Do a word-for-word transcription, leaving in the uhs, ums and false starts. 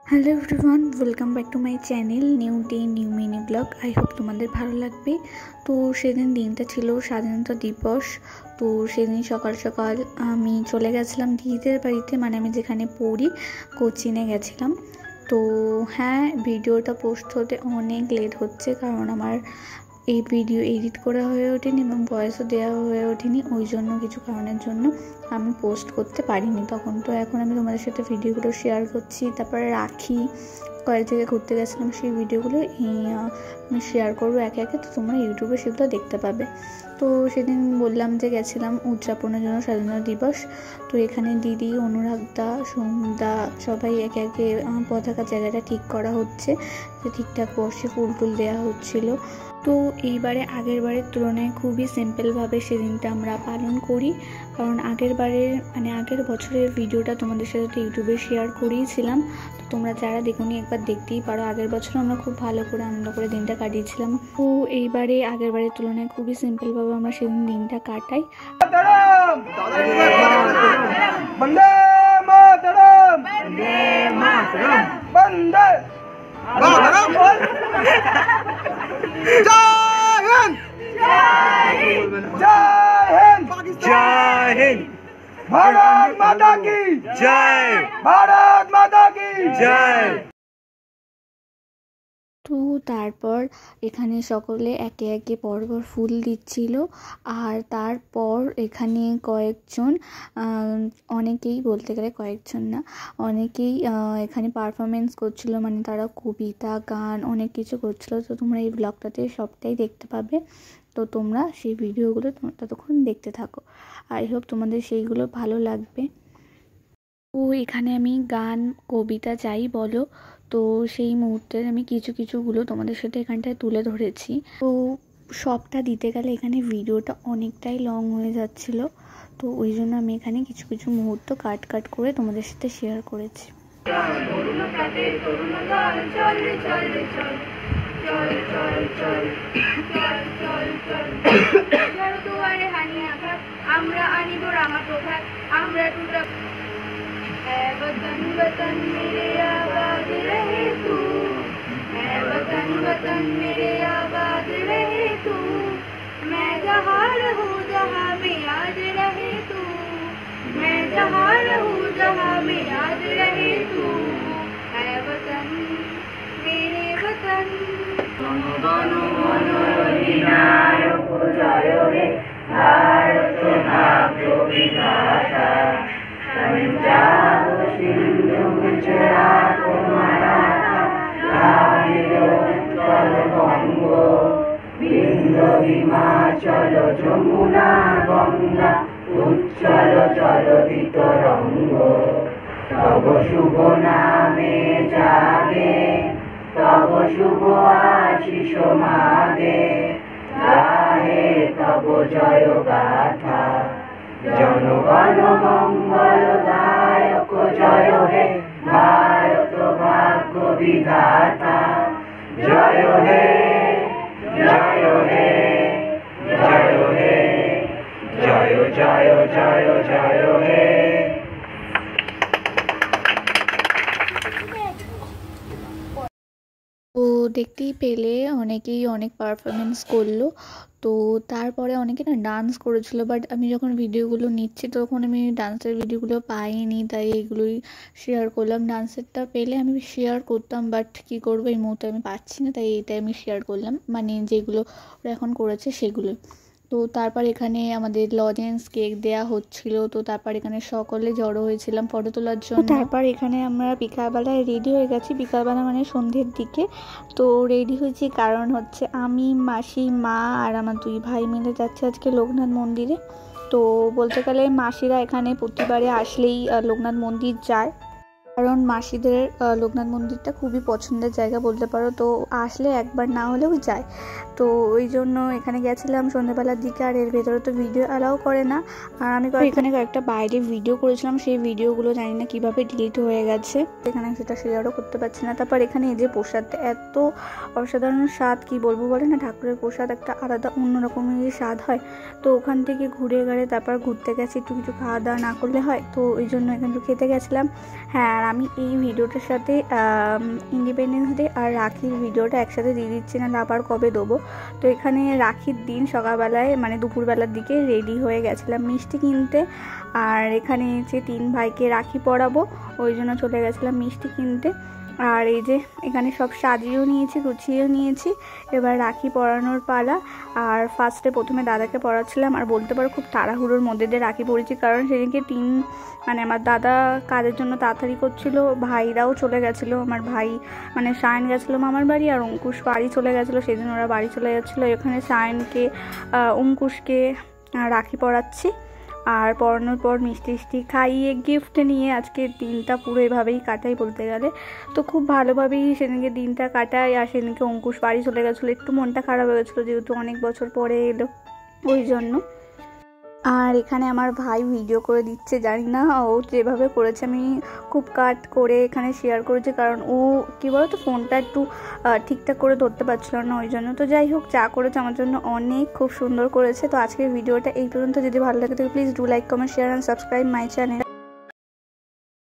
Hello everyone, welcome back to my channel new day new mini blog. I hope তোমাদের ভালো লাগবে। তো সেদিন দিনটা ছিল স্বাধীনতা দিবস। তো সেদিন সকাল সকাল আমি চলে গেছিলাম দিদিদের বাড়িতে, মানে আমি যেখানে পড়ি কোচিনে গেছিলাম। তো হ্যাঁ, ভিডিওটা পোস্ট হতে অনেক লেট হচ্ছে, কারণ আমার এই ভিডিও এডিট করা হয়ে ওঠেনি এবং ভয়েসও দেওয়া হয়ে ওঠেনি। ওই জন্য কিছু কারণের জন্য আমি পোস্ট করতে পারিনি তখন। তো এখন আমি তোমাদের সাথে ভিডিওগুলো শেয়ার করছি। তারপরে রাখি কয়েক জায়গায় ঘুরতে গেছিলাম, সেই ভিডিওগুলো আমি শেয়ার করবো একে একে। তো তোমরা ইউটিউবে সেগুলো দেখতে পাবে। তো সেদিন বললাম যে গেছিলাম উদযাপনের জন্য স্বাধীনতা দিবস। তো এখানে দিদি, অনুরাগদা, সোমদা সবাই একে একে পতাকার জায়গাটা ঠিক করা হচ্ছে, যে ঠিকঠাক বসে ফুল টুল দেওয়া হচ্ছিলো। তো এইবারে আগের বারের তুলনায় খুবই সিম্পলভাবে সেদিনটা আমরা পালন করি, কারণ আগের বারের মানে আগের বছরের ভিডিওটা তোমাদের সাথে ইউটিউবে শেয়ার করিয়েছিলাম। তো তোমরা যারা দেখোনি একবার দেখতেই পারো। আগের বছর আমরা খুব ভালো করে আনন্দ করে দিনটা কাটিয়েছিলাম। তো এইবারে আগের বারের তুলনায় খুবই সিম্পলভাবে আমরা সেদিন দিনটা কাটাই। जय हिंद, भारत माता की जय, भारत माता की जय। তো তারপর এখানে সকলে একে একে পরপর ফুল দিচ্ছিল। আর তারপর এখানে কয়েকজন অনেকেই বলতে গেলে কয়েকজন না অনেকেই এখানে পারফরমেন্স করছিল, মানে তারা কবিতা, গান অনেক কিছু করছিল। তো তোমরা এই ব্লগটাতে সবটাই দেখতে পাবে। তো তোমরা সেই ভিডিওগুলো ততক্ষণ দেখতে থাকো। আই হোপ তোমাদের সেইগুলো ভালো লাগবে। তো এখানে আমি গান, কবিতা যাই বলো, তো সেই মুহূর্তের আমি কিছু কিছুগুলো তোমাদের সাথে এখানটায় তুলে ধরেছি। তো সবটা দিতে গেলে এখানে ভিডিওটা অনেকটাই লং হয়ে যাচ্ছিল। তো ওই জন্য আমি এখানে কিছু কিছু মুহূর্ত কাট কাট করে তোমাদের সাথে শেয়ার করেছি। আমরা আনিব রাঙা প্রভাত, আমরা টুটা है वतन वतन मेरे आबाद रहे तू, है वतन वतन मेरे आबाद रहे तू, मैं जहाँ रहूँ जहाँ में याद रहे तू, मैं जहाँ रहूँ जहाँ में याद रहे तू, है वतन मेरे वतन। गण गण मन अधिनायक जय हे भारत भाग्य विधाता, पंजाब सिंधु गुजरात मराठा द्राविड़ उत्कल बंग, बिंदु हिमाचल जमुना गंगा उच्चल जलधि तरंग, तब शुभ नामे जागे, तब शुभ आशीष मागे, गाहे तब जय गाथा, जनगण मंगलदायक जय हे भारत भाग्य विधाता, जय हे जय हे जय हे जय जय जय जय हे। তো দেখতেই পেলে অনেকেই অনেক পারফরমেন্স করলো। তো তারপরে অনেকে না ডান্স করেছিল, বাট আমি যখন ভিডিওগুলো নিচ্ছি তখন আমি ডান্সের ভিডিওগুলো পাইনি, তাই এগুলোই শেয়ার করলাম। ডান্সেরটা পেলে আমি শেয়ার করতাম, বাট কী করবো এই মুহূর্তে আমি পাচ্ছি না, তাই এইটাই আমি শেয়ার করলাম, মানে যেগুলো ওরা এখন করেছে সেগুলোই। তো তারপর এখানে আমাদের লজেন্স কেক দেয়া হচ্ছিল। তো তারপর এখানে সকলে জড়ো হয়েছিলাম ফটো তোলার জন্য। তারপর এখানে আমরা বিকালবেলায় রেডি হয়ে গেছি, বিকালবেলা মানে সন্ধ্যের দিকে। তো রেডি হয়েছি কারণ হচ্ছে আমি, মাসি, মা আর আমার দুই ভাই মিলে যাচ্ছে আজকে লোকনাথ মন্দিরে। তো বলতে গেলে মাসিরা এখানে প্রতিবারে আসলেই লোকনাথ মন্দির যায়, কারণ মাসিদের লোকনাথ মন্দিরটা খুবই পছন্দের জায়গা বলতে পারো। তো আসলে একবার না হলেও যায়। তো ওই জন্য এখানে গেছিলাম সন্ধ্যেবেলার দিকে। আর এর ভেতরে তো ভিডিও অ্যালাউ করে না। আর আমি এখানে কয়েকটা বাইরে ভিডিও করেছিলাম, সেই ভিডিওগুলো জানি না কীভাবে ডিলিট হয়ে গেছে, এখানে সেটা শেয়ারও করতে পারছি না। তারপর এখানে এই যে প্রসাদটা এত অসাধারণ স্বাদ, কি বলবো বলে না, ঠাকুরের প্রসাদ একটা আলাদা অন্যরকমের স্বাদ হয়। তো ওখান থেকে ঘুরে গেলে তারপর ঘুরতে গেছি, একটু কিছু খাওয়া দাওয়া না করলে হয়, তো ওই জন্য এখানে খেতে গেছিলাম। হ্যাঁ, আর আমি এই ভিডিওটার সাথে ইন্ডিপেন্ডেন্স ডে আর রাখির ভিডিওটা একসাথে দিয়ে দিচ্ছি, না আবার কবে দেবো। তো এখানে রাখির দিন সকালবেলায় মানে দুপুরবেলার দিকে রেডি হয়ে গেছিলাম মিষ্টি কিনতে, আর এখানে যে তিন ভাইকে রাখি পরাবো ওই জন্য চলে গেছিলাম মিষ্টি কিনতে। আর এই যে এখানে সব সাজিয়েও নিয়েছি, গুছিয়েও নিয়েছি, এবার রাখি পরানোর পালা। আর ফার্স্টে প্রথমে দাদাকে পরাচ্ছিলাম, আর বলতে পারো খুব তাড়াহুড়োর মধ্যে দিয়ে রাখি পরেছি, কারণ সেদিনকে তিন মানে আমার দাদা কাজের জন্য তাড়াতাড়ি করছিল, ভাইরাও চলে গেছিলো, আমার ভাই মানে সায়ন গেছিলো মামার বাড়ি আর অঙ্কুশ বাড়ি চলে গেছিলো, সেদিন ওরা বাড়ি চলে যাচ্ছিলো। এখানে সায়নকে অঙ্কুশকে রাখি পরাচ্ছি, আর পরানোর পর মিষ্টি মিষ্টি খাইয়ে গিফট নিয়ে আজকে দিনটা পুরো এভাবেই কাটাই বলতে গেলে। তো খুব ভালোভাবেই সেদিনকে দিনটা কাটাই। আর সেদিনকে অঙ্কুশ বাড়ি চলে গেছিলো, একটু মনটা খারাপ হয়ে গেছিলো যেহেতু অনেক বছর পরে এলো ওই জন্য। আর এখানে আমার ভাই ভিডিও করে দিচ্ছে, জানি না ও যেভাবে করেছে আমি খুব কাট করে এখানে শেয়ার করেছি, কারণ ও কী বলো তো ফোনটা একটু ঠিকঠাক করে ধরতে পারছিল না ওই জন্য। তো যাই হোক, যা করেছে আমার জন্য অনেক খুব সুন্দর করেছে। তো আজকের ভিডিওটা এই পর্যন্ত, যদি ভালো লাগে তো please do like comment share and subscribe my channel.